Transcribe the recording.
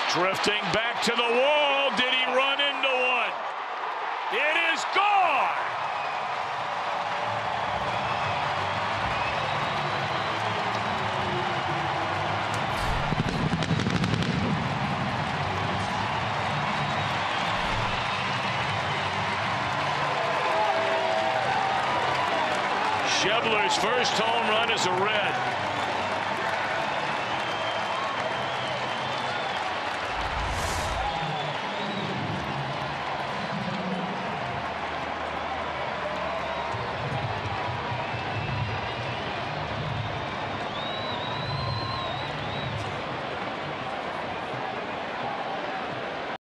Drifting back to the wall. Did he run into one? It is gone. Schebler's first home run is a red.